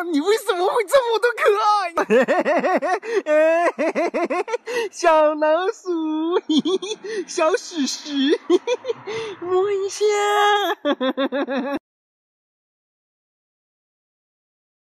你为什么会这么的可爱？小老鼠，小屎屎，摸一下。